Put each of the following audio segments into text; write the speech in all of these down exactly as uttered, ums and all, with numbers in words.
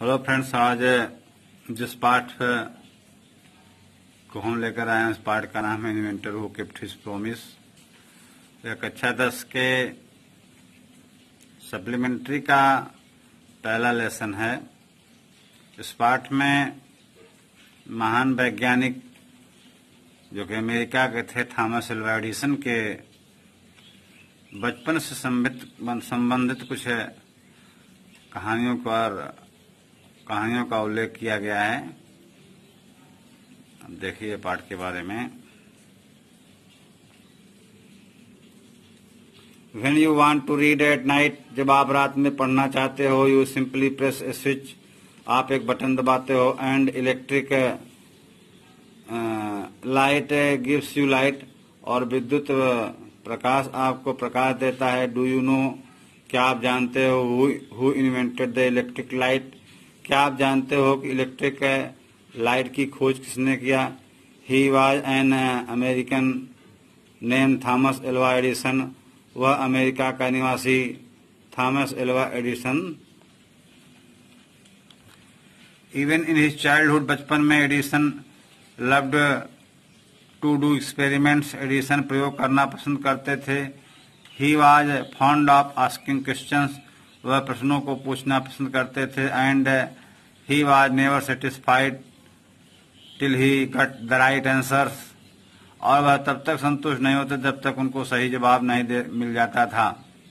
Hello friends, आज जिस पाठ को हम लेकर आए हैं उस पाठ का नाम है inventor who kept his promise. यह कक्षा दस के सप्लीमेंट्री का पहला लेसन है। इस पाठ में महान वैज्ञानिक जो कि अमेरिका के थे थॉमस एल्वा एडिसन के बचपन से संबंधित कुछ कहानियों पर कहानियों का उल्लेख किया गया है। अब देखिए पाठ के बारे में। When you want to read at night, जब आप रात में पढ़ना चाहते हो, you simply press a switch, आप एक बटन दबाते हो, and electric light gives you light, और विद्युत प्रकाश आपको प्रकाश देता है। Do you know, क्या आप जानते हो who, who invented the electric light, क्या आप जानते हो कि इलेक्ट्रिक लाइट की खोज किसने किया। He was an American name Thomas Alva Edison, वह अमेरिका का निवासी Thomas Alva Edison. Even in his childhood, बचपन में Edison loved to do experiments, Edison प्रयोग करना पसंद करते थे। He was fond of asking questions, वह प्रश्नों को पूछना पसंद करते थे। And he was never satisfied till he got the right answers, और वह तब तक संतुष्ट नहीं होते जब तक उनको सही जवाब नहीं दे, मिल जाता था।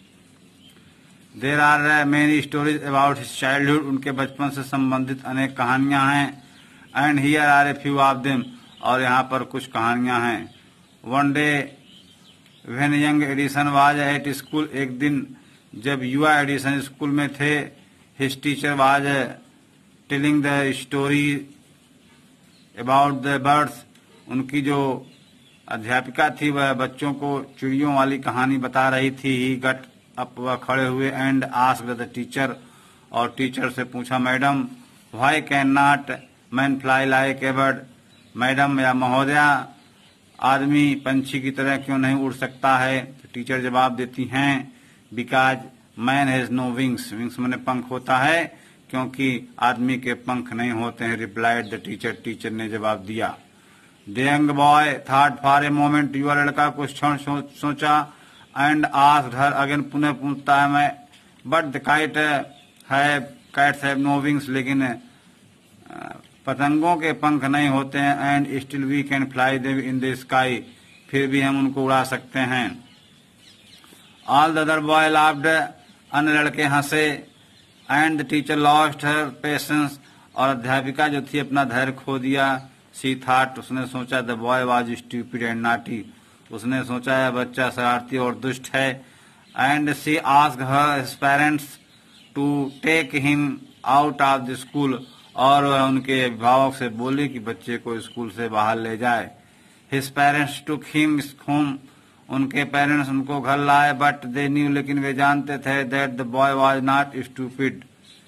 There are many stories about his childhood, उनके बचपन से संबंधित अनेक कहानियां हैं। And here are a few of them, और यहाँ पर कुछ कहानियां हैं। One day when young Edison was at school, एक दिन जब युवा एडिसन स्कूल में थे, his teacher was telling the story about the birds, उनकी जो अध्यापिका थी वह बच्चों को चिड़ियों वाली कहानी बता रही थी। ही गट अप, वह खड़े हुए। एंड आस्क्ड द टीचर, और टीचर से पूछा, madam why can not man fly like a bird, madam या महोदया आदमी पंछी की तरह क्यों नहीं उड़ सकता है। तो टीचर जवाब देती हैं, because man has no wings, wings मैंने पंख होता है क्योंकि आदमी के पंख नहीं होते हैं। रिप्लाइड द टीचर, टीचर ने जवाब दिया। The young boy thought for a moment, युवा लड़का कुछ क्षण सोचा। एंड आस्क्ड हर, अगेन पुनः पूछता है मैं, बट द काइट है काइट्स हैव नो विंग्स, लेकिन पतंगों के पंख नहीं होते हैं। And still we can fly them in the sky, फिर भी हम उनको उड़ा सकते हैं। All the other boy laughed, अन्य लड़के हंसे। And the teacher lost her patience, और अध्यापिका जो थी अपना धैर्य खो दिया। सी थॉट, उसने सोचा, the boy was stupid and naughty, उसने सोचा है बच्चा शरारती और दुष्ट है। And she asked her parents to take him out of the school, और वह उनके अभिभावक से बोली कि बच्चे को स्कूल से बाहर ले जाए। His parents took him home, उनके पेरेंट्स उनको घर लाए। बट दे न्यू, लेकिन वे जानते थे, that the boy was not stupid,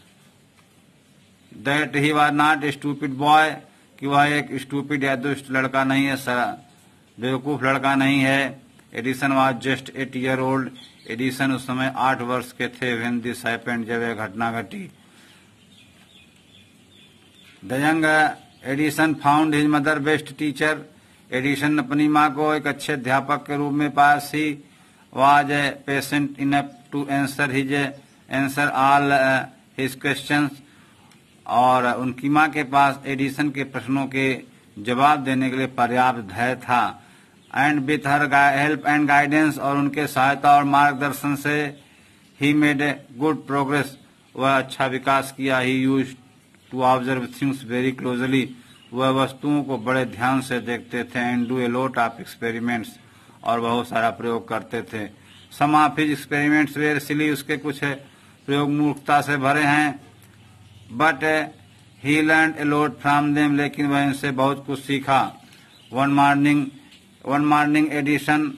that he was not stupid boy, कि वह एक स्टूपिड या दुष्ट लड़का नहीं है, बेवकूफ लड़का नहीं है। Edison was just eight year old, Edison उस समय आठ वर्ष के थे। व्हेन दिस हैपेंड, जब यह घटना घटी। The young Edison found his mother best teacher, Edison अपनी माँ को एक अच्छे अध्यापक के रूप में पाया। She was patient enough to answer his answer all his questions, और उनकी माँ के पास एडिसन के प्रश्नों के जवाब देने के लिए पर्याप्त धैर्य था। And with her help and guidance, और उनके सहायता और मार्गदर्शन से he made a good progress, वह अच्छा विकास किया। He used to observe things very closely, वह वस्तुओं को बड़े ध्यान से देखते थे। And do a lot of experiments, और बहुत सारा प्रयोग करते थे। Some of his experiments were silly, उसके कुछ प्रयोग मूर्खता से भरे हैं। But he learn a lot from them, लेकिन वह इनसे बहुत कुछ सीखा। One morning one morning Edison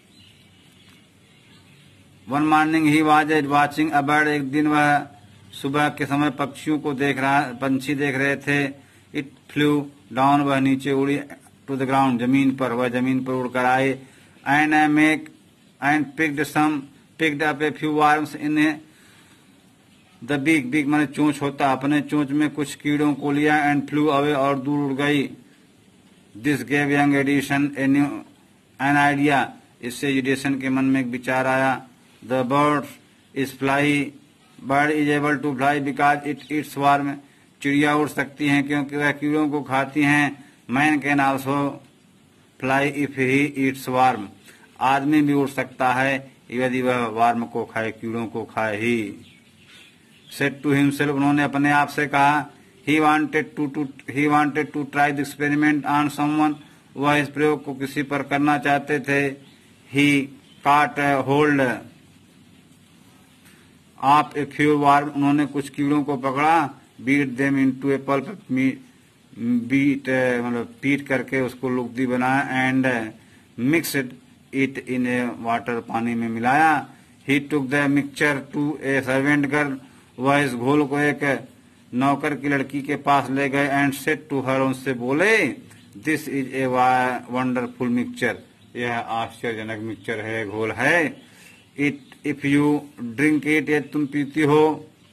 one morning he was watching a bird, एक दिन वह सुबह के समय पक्षियों को देख रहा पंछी देख रहे थे। इट फ्लू डाउन, वह नीचे उड़ी। टू द ग्राउंड, जमीन पर, वह जमीन पर उड़कर आए। And I make and picked some picked up a few worms in the beak, beak माने चोंच होता, अपने चोंच में कुछ कीड़ों को लिया एंड फ्लू अवे और दूर उड़ गई। This gave young Edison a new an idea, इससे एडिशन के मन में एक विचार आया। The bird is fly, bird is able to fly because it eats worm, चिड़िया उड़ सकती हैं क्योंकि वह कीड़ों को खाती हैं। Man can also fly if he eats worm, आदमी भी उड़ सकता है यदि वह वर्म को खाए, कीड़ों को खाए ही। सेड टू हिमसेल्फ, उन्होंने अपने आप से कहा। He wanted to to he wanted to try the experiment on someone, वह इस प्रयोग को किसी पर करना चाहते थे। ही काट होल्ड आप ए फ्यू वर्म, उन्होंने कुछ कीड़ों को पकड़ा। Beat them into a pulp, beat मतलब पीट करके उसको लुगदी बनाया। And mixed it in a water, पानी में मिलाया। He took the mixture to a servant girl, वह इस घोल को एक नौकर की लड़की के पास ले गए। एंड सेड टू हर, उनसे बोले, this is a wonderful mixture, यह आश्चर्यजनक मिक्सचर है, घोल है। It if you drink it, यदि तुम पीती हो,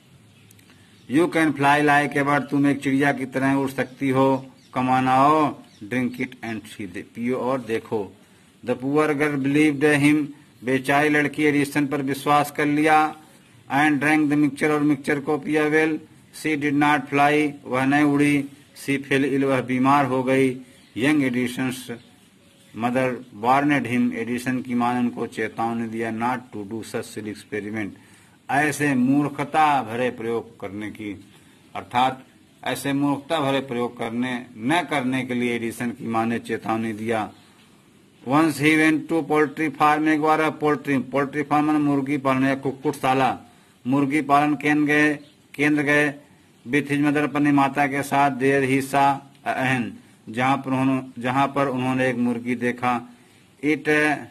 you can fly like a bird, तुम एक चिड़िया की तरह उड़ सकती हो। कमान आओ, ड्रिंक इट एंड सी, पियो और देखो। The poor girl believed him, बेचारी लड़की एडिसन पर विश्वास कर लिया। एंड ड्रैंक द मिक्सचर, और मिक्सचर को पिया। Well she did not fly, वह नहीं उड़ी। सी फेल इल, वह बीमार हो गई। Young Edison's mother warned him, Edison की मां ने उनको चेतावनी दिया not to do such silly experiment, ऐसे मूर्खता भरे प्रयोग करने की, अर्थात ऐसे मूर्खता भरे प्रयोग करने न करने के लिए एडिसन की मां ने चेतावनी दिया। Once he went to poultry farm, एक बार पोल्ट्री पोल्ट्री फार्म मुर्गी पालन या कुक्कुटशाला, मुर्गी पालन केंद्र गए केंद्र गए विथ हिज मदर, अपनी माता के साथ। देर ही सा अहन, जहां पर उन्होंने जहां पर उन्होंने एक मुर्गी देखा। It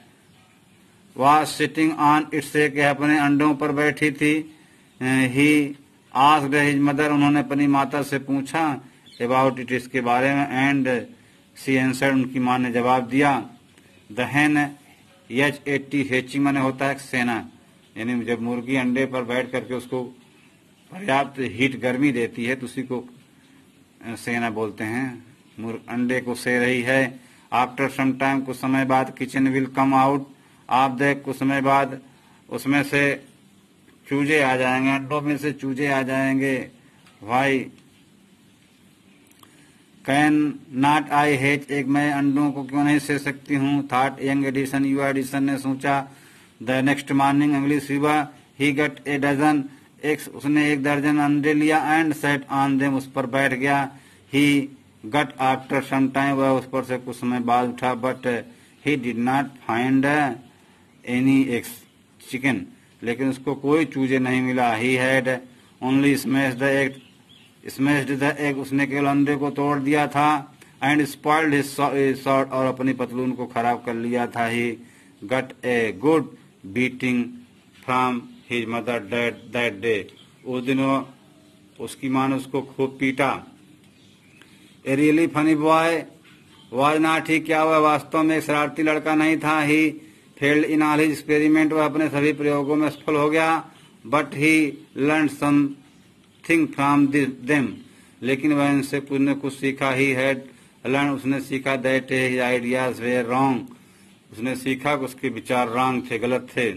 was sitting on its egg, अपने अंडों पर बैठी थी। ही आस्क्ड हिज मदर, उन्होंने अपनी माता से पूछा अबाउट इट, इसके बारे में। एंड सी आंसर्ड, उनकी मां ने जवाब दिया। द हेन एच ए टी, हेचिंग माने होता है सेना, यानी जब मुर्गी अंडे पर बैठ करके उसको पर्याप्त हीट गर्मी देती है तो उसी को सेना बोलते हैं। अंडे को से रही है। आफ्टर सम टाइम, कुछ समय बाद, किचन विल कम आउट, आप देख कुछ समय बाद उसमें से चूजे आ जाएंगे, अंडों में से चूजे आ जाएंगे। भाई कैन नॉट आई हेच, एक मैं अंडों को क्यों नहीं से सकती हूँ। थॉट यंग एडिसन, यू एडिसन ने सोचा। द नेक्स्ट मॉर्निंग, अगली सुबह, ही गट ए डजन, एक उसने एक दर्जन अंडे लिया। एंड सेट ऑन देम, उस पर बैठ गया। ही गट आफ्टर सम टाइम, वह उस पर से कुछ समय बाद उठा। But he did not find any eggs chicken, लेकिन उसको कोई चूजे नहीं मिला। He had only smashed the egg, smashed the egg, उसने केवल अंडे को तोड़ दिया था। एंड स्पॉइल्ड हिज शॉर्ट, और अपनी पतलून को खराब कर लिया था। He got a good beating from his mother that day, उस दिन उसकी मां ने उसको खूब पीटा। A really funny boy was not he, क्या वह वास्तव में एक शरारती लड़का नहीं था। He failed in all his experiment, वह अपने सभी प्रयोगों में सफल हो गया। But he learn something from them, लेकिन वह इनसे कुछ न कुछ सीखा। ही हैड लर्न, उसने सीखा that his ideas were wrong, उसने सीखा कि उसके विचार रॉन्ग थे, गलत थे।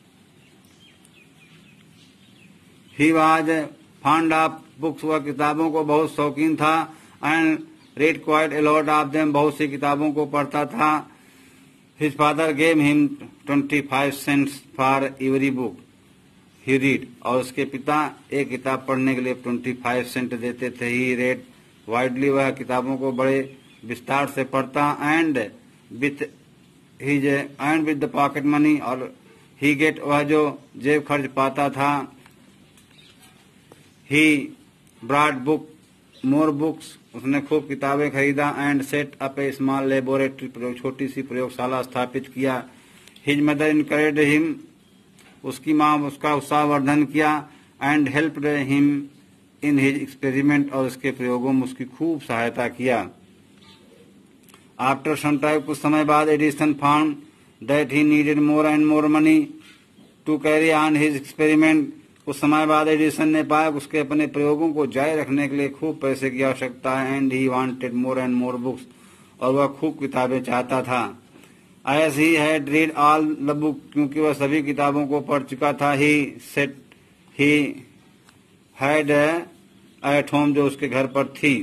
He was fond of books, वह किताबों को बहुत शौकीन था। And read quite a lot of them, बहुत सी किताबों को पढ़ता था। His father gave him twenty-five cents for every book he read, और उसके पिता एक किताब पढ़ने के लिए पच्चीस सेंट देते थे। He read widely, वह किताबों को बड़े विस्तार से पढ़ता। And with his and with the pocket money, और he get, वह जो जेब खर्च पाता था। He brought book more books, उसने खूब किताबें खरीदा। And set up a small laboratory, छोटी सी प्रयोगशाला स्थापित किया। हिज मदर इनकरेज हिम, उसकी माँ उसका उत्साहवर्धन किया। And helped him in his experiment, और उसके प्रयोगों में उसकी खूब सहायता किया। आफ्टर सम टाइम, कुछ समय बाद, Edison found that he needed more and more money to carry on his experiment, कुछ समय बाद एडिसन ने पाया कि उसके अपने प्रयोगों को जारी रखने के लिए खूब पैसे की आवश्यकता है। And he wanted more and more books, और वह खूब किताबें चाहता था। As he had read all the book, क्योंकि वह सभी किताबों को पढ़ चुका था। He set he had at home, जो उसके घर पर थी।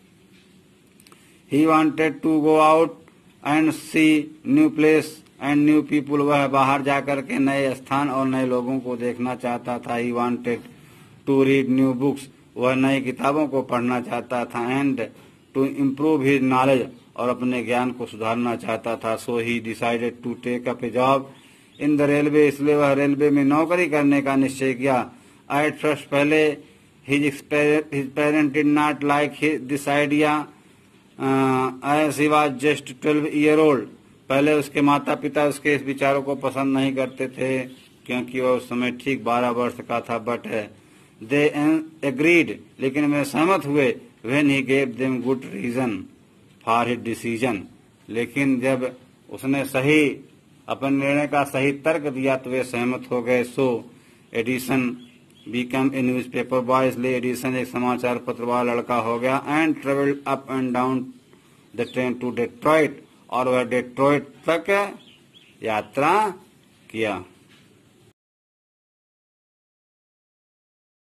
He wanted to go out and see new place and new people, वह बाहर जाकर के नए स्थान और नए लोगों को देखना चाहता था। He wanted to read new books, वह नई किताबों को पढ़ना चाहता था। And to improve his knowledge, और अपने ज्ञान को सुधारना चाहता था। So he decided to take up a job in the railway, इसलिए वह रेलवे में नौकरी करने का निश्चय किया। एट फर्स्ट, पहले his parent did not like this idea as he was just twelve year old, पहले उसके माता पिता उसके इस विचारों को पसंद नहीं करते थे, क्योंकि वह उस समय ठीक बारह वर्ष का था। बट दे एग्रीड, लेकिन वे सहमत हुए। When he gave them good reason for his decision, लेकिन जब उसने सही अपने निर्णय का सही तर्क दिया तो वे सहमत हो गए। So Edison become a newspaper boy, इसलिए एडिसन एक समाचार पत्र वाला लड़का हो गया। And travelled up and down the train to Detroit, और वह डेट्रॉइट तक यात्रा किया।